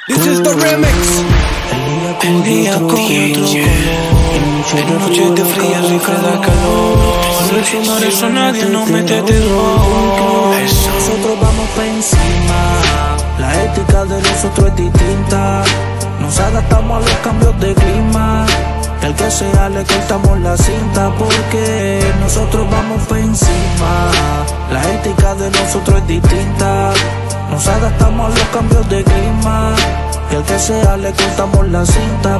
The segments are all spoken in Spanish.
This is the remix. El día con otro color, noche de fría rica da calor. Eso nadie nos mete terror. Nosotros vamos pa' encima. La ética de nosotros es distinta. Nos adaptamos a los cambios de clima. El que sea le cortamos la cinta porque nosotros vamos pa' encima. La ética de nosotros es distinta. Nos adaptamos a los cambios de clima. Y al que sea le cortamos la cinta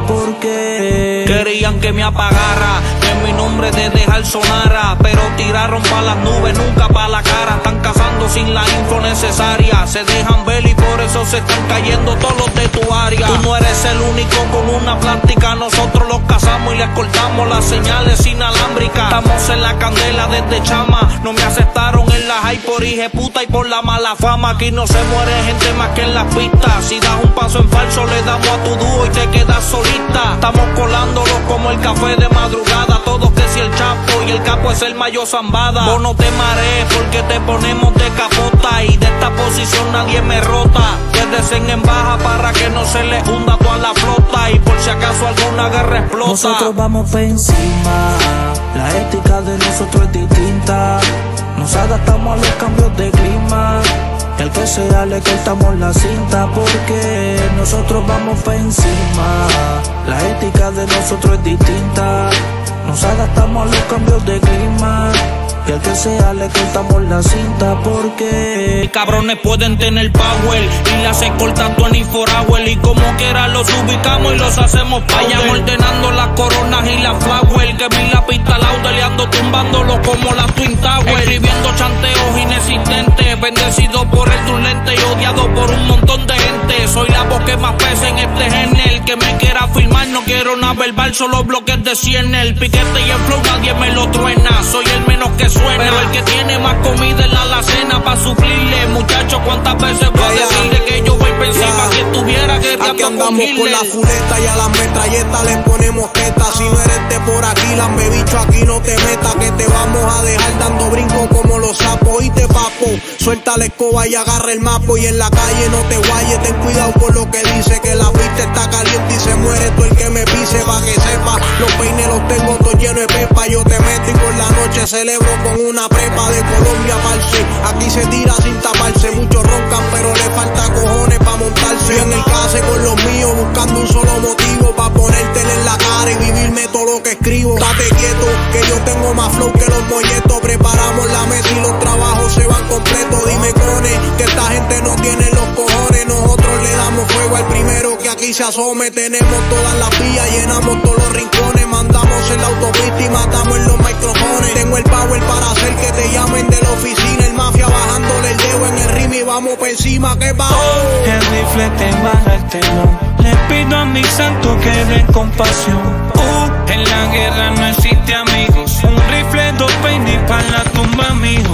porque querían que me apagara, que mi nombre de dejar sonara, pero tiraron pa' las nubes, nunca pa' la cara. Están cazando sin la info necesaria, se dejan ver y por eso se están cayendo todos los de tu área. Tú no eres el único con una plástica, nosotros los cazamos y les cortamos las señales inalámbricas. Estamos en la candela desde chama, no me aceptaron en la high por hijeputa y por la mala fama. Aquí no se muere gente más que en las pistas. Si das un paso en falso le damos a tu dúo y te quedas solita. Estamos colándolos como el café de madrugada. Todos que si el Chapo y el Capo es el Mayo Zambada. Vos no te marees porque te ponemos de capota y de esta posición nadie me rota. Quédese en baja para que no se le hunda toda la flota y por si acaso alguna guerra explota. Nosotros vamos pa' encima. La ética de nosotros es distinta. Nos adaptamos a los cambios de clima. El que sea le cortamos la cinta porque nosotros vamos pa' encima. La ética de nosotros es distinta. Nos adaptamos a los cambios de clima. Y al que sea le cortamos la cinta porque y cabrones pueden tener power y las escoltas 24 hours y como quiera los ubicamos y los hacemos vayan ordenando las coronas y las flower. Que vi la pista lauda le ando tumbándolo como la Twin Tower. Escribiendo chanteos inexistentes, bendecido por el turlente y odiado por un montón de gente. Soy la voz que más pesa en este género. El que me quiera filmar no quiero nada verbal, solo bloques de 100. El piquete y el flow nadie me lo truena. Soy el menos que suena, pero el que tiene más comida en la alacena pa' suplirle. Muchachos, cuántas veces voy a decirle que yo voy por encima si estuviera guerreando aquí andamos con Hitler. Con la fuleta y a las metralletas les ponemos teta. Si no eres de por aquí, lambe bicho, aquí no te metas, que te vamos a dejar dando brincos como los sapos. Y te papo, suelta la escoba y agarra el mapo. Y en la calle no te guayes, ten cuidado con lo que dice, que la pista está caliente y se muere todo el que me pise. Pa' que sepa, los peines los tengo todos llenos de pepa. Yo te meto y por la noche celebro con una prepa de Colombia parce. Aquí se tira sin taparse, muchos roncan pero le falta cojones pa' montarse. Yo en el case con los míos buscando un solo motivo pa' ponértelo en la cara y vivirme todo lo que escribo. Date quieto que yo tengo más flow que los molletos. Preparamos la mesa y los trabajos se van completos. Dime cone que esta gente no tiene los cojones. Nosotros le damos fuego al primero que aquí se asome. Tenemos todas las vías, llenamos todos los rincones. Mandamos en la autopista y matamos en los microfones. Tengo el power para hacer que te llamen de la oficina. El mafia bajándole el dedo en el rim y vamos pa' encima que va. El rifle te baja el telón. Le pido a mi santo que den compasión. En la guerra no existe amigos. Un rifle, 2 peines pa' la tumba, mijo.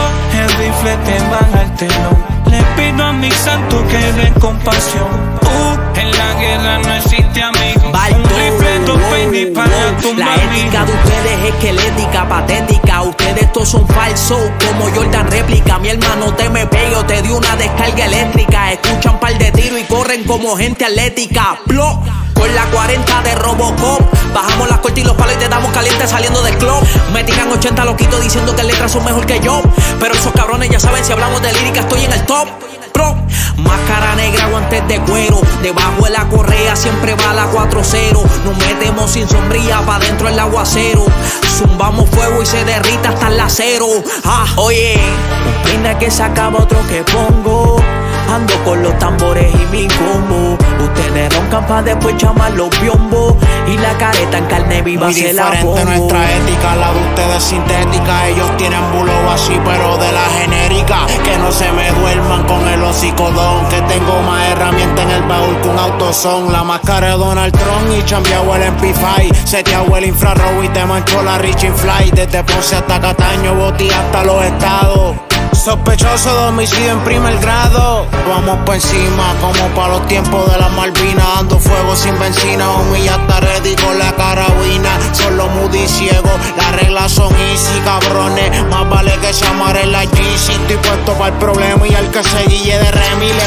El rifle te baja el telón. Le pido a mi santo que den compasión. En la guerra no existe amigos. Un rifle, 2 peines pa' la tumba, la ética de ustedes es esquelética, patética. Ustedes todos son falsos, como Jordan réplica. Mi hermano te me pego, te dio una descarga eléctrica. Escuchan par de tiros y corren como gente atlética. Plop. Con la 40 de Robocop bajamos las cortas y los palos y te damos caliente saliendo del club. Me tiran 80 loquitos diciendo que letras son mejor que yo, pero esos cabrones ya saben, si hablamos de lírica estoy en el top. Pro. Máscara negra, guantes de cuero, debajo de la correa siempre va la 4-0. Nos metemos sin sombría, pa' dentro el aguacero. Zumbamos fuego y se derrita hasta el acero. Oye, un peine que se acaba, otro que pongo. Ando con los tambores y mi combo. Ustedes roncan pa' después chamar los piombos. Y la careta en carne viva se la pongo. Muy diferente nuestra ética, la de ustedes sintética. Ellos tienen bulo así pero de la genérica. Que no se me duerman con el hocicodón, que tengo más herramientas en el baúl que un autosón. La máscara de Donald Trump y chambeado el MP5. Seteado el infrarrojo y te manchó la Richie Fly. Desde Ponce hasta Cataño, Boti hasta los estados. Sospechoso de homicidio en primer grado. Vamos por encima como para los tiempos de la Malvinas. Dando fuego sin benzina, humilla hasta ready con la carabina. Solo moody y ciego, las reglas son easy, cabrones. Más vale que se amare la G. Si estoy puesto para el problema y al que se guille de Remy le vamos a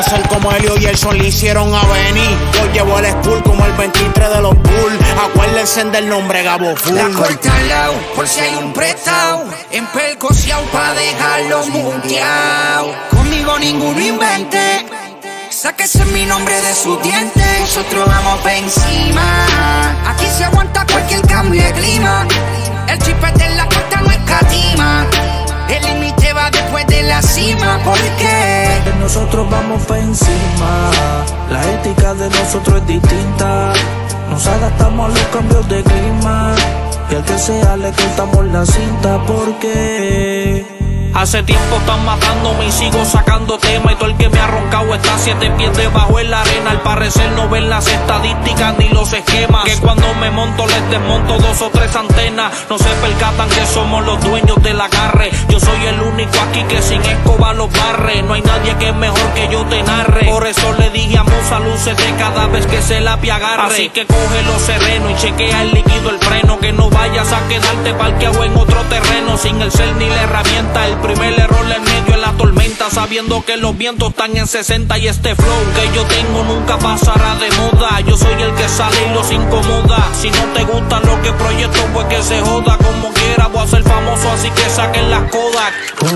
a ser como Helio y el sol le hicieron a Benny. Yo llevo el school como el 23 de los Bulls. Acuérdense del nombre Gabo Full. La corta al lado, por si hay un prestado. Empelcociao pa' dejarlos munteao. Conmigo ninguno invente. Sáquese mi nombre de sus dientes. Nosotros vamos pa' encima. Aquí se aguanta cualquier cambio de clima. El chipete en la costa no escatima. El límite va después de la cima. ¿Por qué? Nosotros vamos pa' encima. La ética de nosotros es distinta. Nos adaptamos a los cambios de clima. Y al que sea le cortamos la cinta. Porque hace tiempo están matándome y sigo sacando tema. Y todo el que me ha roncado está 7 pies debajo en la arena. Al parecer no ven las estadísticas ni los esquemas. Que cuando me monto les desmonto 2 o 3 antenas. No se percatan que somos los dueños del agarre. Yo soy el único aquí que sin escoba los barre. No hay nadie que es mejor que yo te narre. Por eso le dije a Musa, lúcete cada vez que se la agarre. Así que coge los sereno y chequea el líquido, el freno. Que no vayas a quedarte parqueado en otro terreno. Sin el cel ni la herramienta. El primer error en medio de la tormenta, sabiendo que los vientos están en 60 y este flow que yo tengo nunca pasará de moda. Yo soy el que sale y los incomoda. Si no te gusta lo que proyecto, pues que se joda. Como quiera voy a ser famoso, así que saquen las Kodak.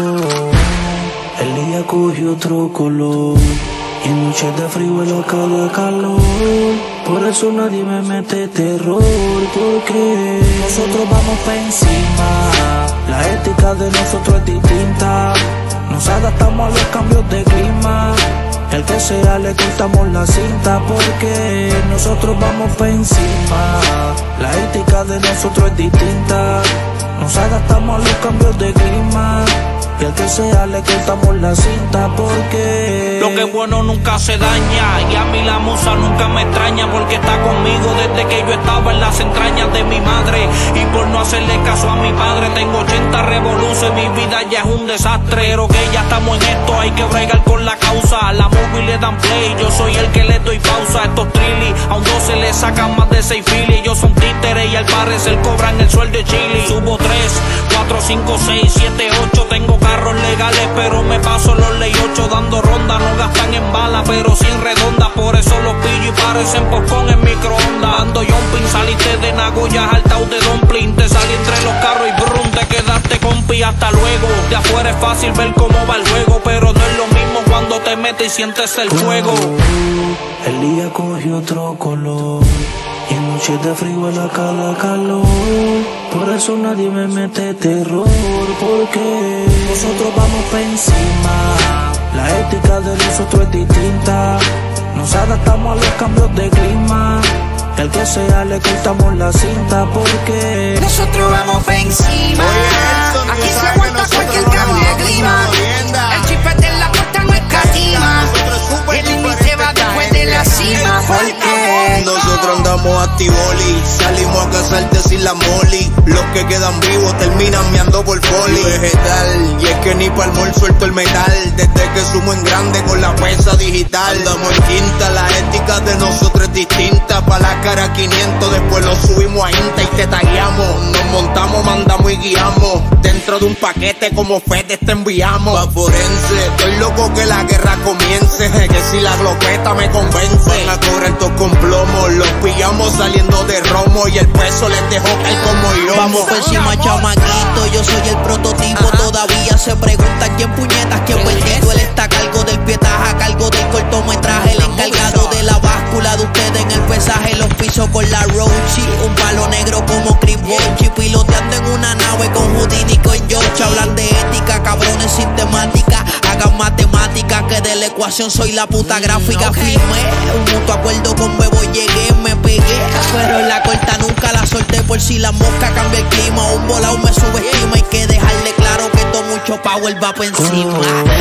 oh, el día cogió otro color. Y noches de frío en la cada calor. Por eso nadie me mete terror. Porque nosotros vamos pa' encima. La ética de nosotros es distinta. Nos adaptamos a los cambios de clima. El que sea le cortamos la cinta. Porque nosotros vamos pa' encima. La ética de nosotros es distinta. Nos adaptamos a los cambios de clima. Y al que sea le cortamos la cinta. Porque lo que es bueno nunca se daña. Y a mí la musa nunca me extraña. Porque está conmigo desde que yo estaba en las entrañas de mi madre. Y por no hacerle caso a mi padre tengo 80 revoluciones. Mi vida ya es un desastre. Pero que ya estamos en esto, hay que bregar con la causa. La movie le dan play, yo soy el que le doy pausa. Estos trillis, a un 12 le sacan más de 6 filis. Ellos son títeres y al parecer cobran el sueldo de chili. Subo 3, 4, 5, 6, 7, 8. Tengo carros legales, pero me paso los ley 8 dando ronda. No gastan en bala, pero sin redonda. Por eso los pillo y parecen popcorn en microondas. Ando jumping, saliste de Nagoya, saltao de dumpling. Te salí entre los carros y brum, te quedaste compi, hasta luego. De afuera es fácil ver cómo va el juego, pero no es lo mismo cuando te metes y sientes el fuego. El día cogió otro color. Y en noches de frío en la cada calor. Por eso nadie me mete terror. Porque nosotros vamos pa' encima. La ética de nosotros es distinta. Nos adaptamos a los cambios de clima. El que sea le cortamos la cinta. Porque nosotros vamos pa' encima. Aquí se aguanta cualquier cambio de clima. El chipete en la costa no escatima. El límite va después de la cima. Porque nosotros andamos activoli, salimos a cazarte sin la moli. Los que quedan vivos terminan meando por poli. Vegetal, y es que ni pa'l mol suelto el metal. Desde que sumo en grande con la pesa digital. Andamos en quinta, la ética de nosotros es distinta. Pa' la cara 500, después lo subimos a Insta y te tagueamos. Nos montamos, mandamos y guiamos. Dentro de un paquete como Fede te enviamos. Pa' forense, estoy loco que la guerra comience. Que si la glopeta me convence. Van a cobrar todos con plomo. Los pillamos saliendo de romo. Y el peso les dejó caer como yo. Vamos por encima, chamaquito, yo soy el prototipo. Todavía se pregunta quién puñetas, quién perdido. Él está a cargo del pietaje, a cargo del cortometraje. El encargado de la báscula de ustedes en el pesaje. Los piso con la Rochi, un palo negro como Chris Bochi. Piloteando en una nave con Houdini, con George. Hablan de ética, cabrones sistemática. Hagan matemáticas, que de la ecuación soy la puta gráfica. Firmé un mutuo acuerdo con Bebo, llegué, me pegué. Pero en la corta nunca la solté por si la mosca cambia el clima. Un volado me subestima, hay que dejarle claro que todo mucho power va por encima.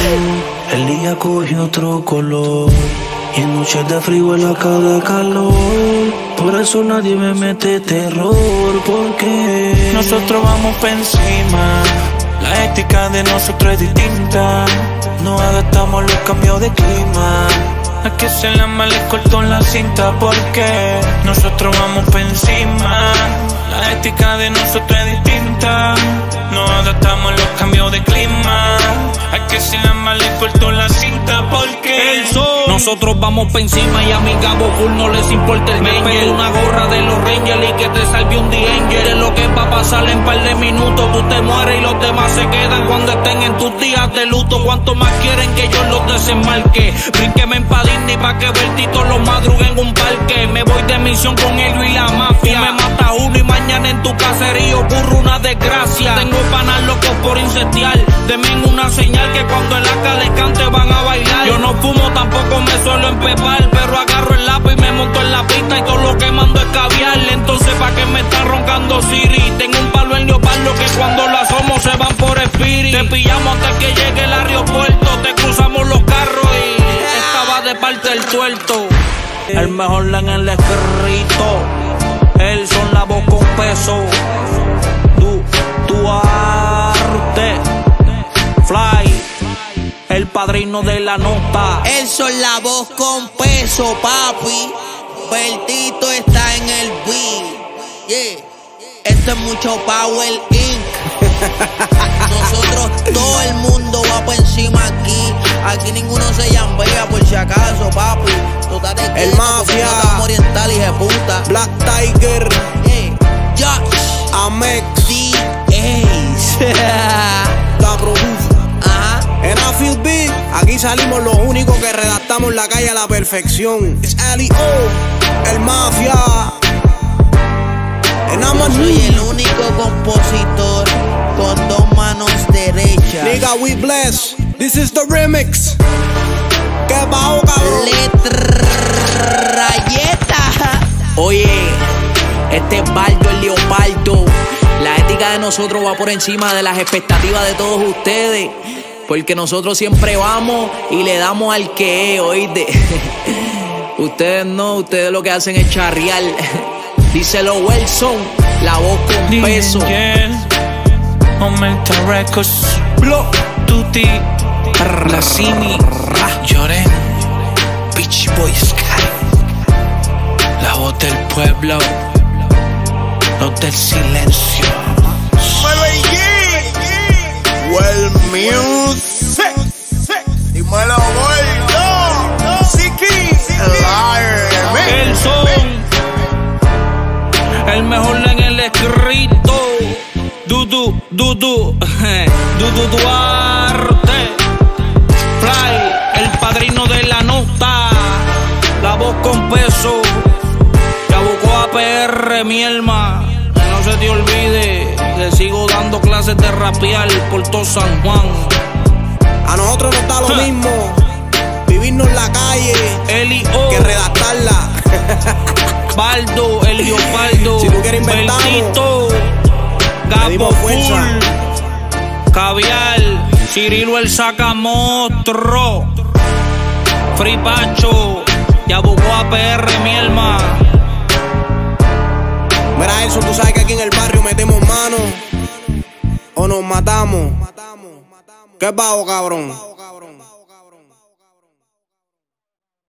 el día cogió otro color. Y en noches de frío en la cada calor. Por eso nadie me mete terror. Porque nosotros vamos por encima. La ética de nosotros es distinta. No adaptamos los cambios de clima. A que se la mal les cortó la cinta. Porque nosotros vamos por encima. La ética de nosotros es distinta. No adaptamos los cambios de clima. A que se la mal les cortó la cinta. Porque el sol Nosotros vamos pa' encima y a mi Gabo full no les importa el danger. Me pego una gorra de los Rangers y que te salve un D-Angel. Es lo que va a pasar en par de minutos. Tú te mueres y los demás se quedan cuando estén en tus días de luto. ¿Cuánto más quieren que yo los desenmarque? Brínqueme pa' Disney pa' que Bertito los madrugue en un parque. Me voy de misión con él y la mafia. Tú me matas uno y mañana en tu caserío ocurre una desgracia. Tengo panas locos por incestiar. Denme una señal que cuando el AK les cante van a bailar. Yo no fumo, tampoco me suelo empepar, pero agarro el lápiz y me monto en la pista y todo lo que mando es caviar. Entonces pa' que me está roncando Siri. Tengo un palo en leopardo que cuando lo asomo se van por Spirit. Te pillamos antes que llegue el aeropuerto. Te cruzamos los carros y estaba de parte el tuerto. El mejor en el escrito. Él son la voz con peso. Duarte Fly, el padrino de la nota. Él son la voz con peso, papi. Bertito está en el beat. Yeah. Esto es mucho Power Inc. Nosotros, todo el mundo va por encima aquí. Aquí ninguno se llambea por si acaso, papi. Tú estás de El Mafia, oriental y de puta. Black Tiger, Josh, Amex, D-Ace. La Produce. En I Feel Big, aquí salimos los únicos que redactamos la calle a la perfección. Es Ali O, el Mafia. Yo soy el único compositor con dos manos derechas. Nigga, we bless. This is the remix. ¿Qué bajo, cabrón? Letrayeta. Oye, este es Baldo, el leopardo. La ética de nosotros va por encima de las expectativas de todos ustedes. Porque nosotros siempre vamos y le damos al que es, ¿oíste? Ustedes no, ustedes lo que hacen es charrear. Díselo Wilson, la voz con peso. Aumenta Records, Block, Tutti, La Cini, Lloren, Beach Boy Sky, la voz del pueblo, los del silencio. Well music. Dímelo, Gordo. Siki. El son, el mejor en el escrito. Dudu Duarte Fly, el padrino de la nota. La voz con peso. Yabucoa APR, mi alma. Que no se te olvide. Le sigo dando clases de rapear por todo San Juan. A nosotros nos da lo mismo vivirnos en la calle que redactarla. Baldo, el leopardo, Si tú quieres inventarlo, Bertito, Gabo Full, Caviar, Cirilo el Sacamostro, Free Pacho, Yabucoa APR, mi alma. Mira eso, tú sabes que aquí en el barrio metemos mano o nos matamos. ¿Qué bajo, cabrón?